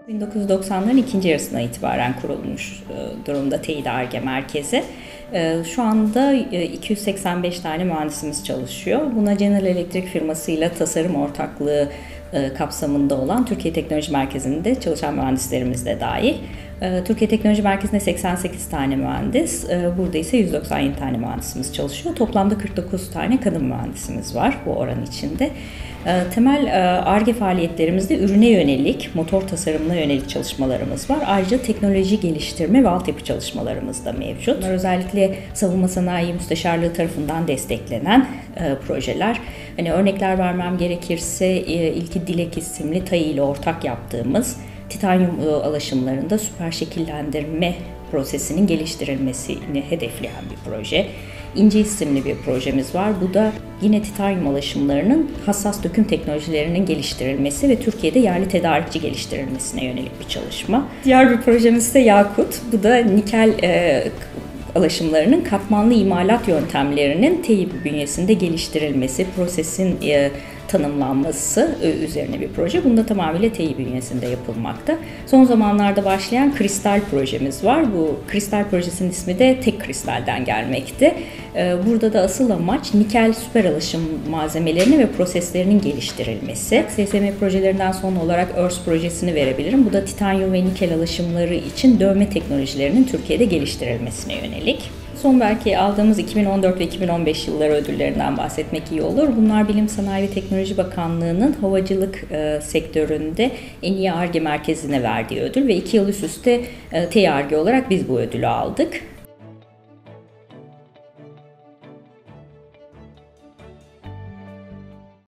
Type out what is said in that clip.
1990'ların ikinci yarısına itibaren kurulmuş durumda TEİ'de Ar-Ge merkezi. Şu anda 285 tane mühendisimiz çalışıyor. Buna General Electric firmasıyla tasarım ortaklığı kapsamında olan Türkiye Teknoloji Merkezi'nde çalışan mühendislerimiz de dahil. Türkiye Teknoloji Merkezi'nde 88 tane mühendis, burada ise 197 tane mühendisimiz çalışıyor. Toplamda 49 tane kadın mühendisimiz var bu oran içinde. Temel Ar-Ge faaliyetlerimizde ürüne yönelik, motor tasarımına yönelik çalışmalarımız var. Ayrıca teknoloji geliştirme ve altyapı çalışmalarımız da mevcut. Bunlar özellikle savunma sanayi müsteşarlığı tarafından desteklenen projeler. Hani örnekler vermem gerekirse ilki Dilek isimli TAİ ile ortak yaptığımız titanyum alaşımlarında süper şekillendirme prosesinin geliştirilmesini hedefleyen bir proje. İnce isimli bir projemiz var. Bu da yine titanyum alaşımlarının hassas döküm teknolojilerinin geliştirilmesi ve Türkiye'de yerli tedarikçi geliştirilmesine yönelik bir çalışma. Diğer bir projemiz ise Yakut. Bu da nikel alaşımlarının katmanlı imalat yöntemlerinin TEİ bünyesinde geliştirilmesi, prosesin tanımlanması üzerine bir proje. Bunda tamamıyla TEİ bünyesinde yapılmakta. Son zamanlarda başlayan Kristal projemiz var. Bu Kristal projesinin ismi de tek kristalden gelmekte. Burada da asıl amaç nikel süper alaşım malzemelerinin ve proseslerinin geliştirilmesi. SSM projelerinden son olarak Örs projesini verebilirim. Bu da titanyum ve nikel alaşımları için dövme teknolojilerinin Türkiye'de geliştirilmesine yönelik. Son belki aldığımız 2014 ve 2015 yılları ödüllerinden bahsetmek iyi olur. Bunlar Bilim Sanayi ve Teknoloji Bakanlığı'nın havacılık sektöründe en iyi Ar-Ge merkezine verdiği ödül ve 2 yıl üst üste TEİ Ar-Ge olarak biz bu ödülü aldık.